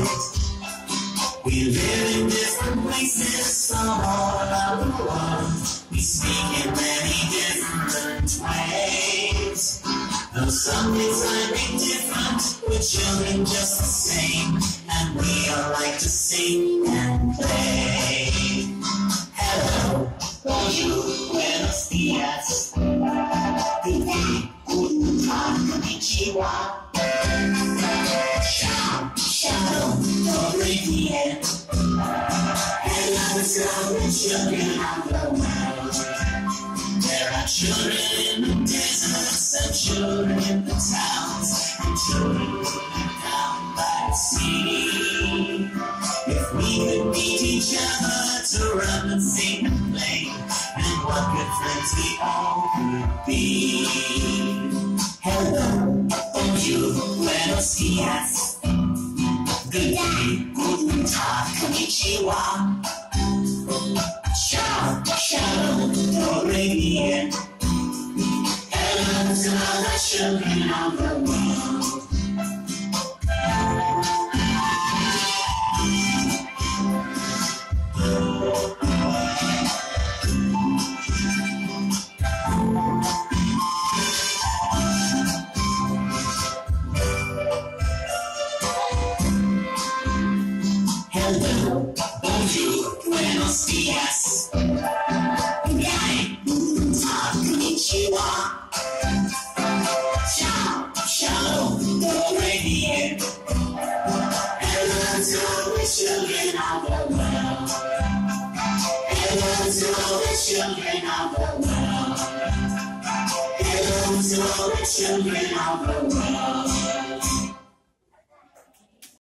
We live in different places from all around the world. We speak in many different ways. Though some things might be different, we're children just the same, and we all like to sing and play. Hello, bonjour, buenos dias. Good day, guten Tag, konnichiwa. Ciao, shalom, dobre die. Hello to all the children of the world. There are children in the deserts, and children in the towns, and children living down by the sea. If we could meet each other to run and sing and play, then what good friends we all could be. Hello, bonjour, buenos dias. Good day, guten Tag, konnichiwa. Ciao, shalom, dobre die. Hello to all the children of the world. Hello, bonjour, buenos dias. Good day, guten Tag, konnichiwa. Ciao, shalom, dobre die. Hello to all the children of the world. Hello to all the children of the world. Hello to all the children of the world.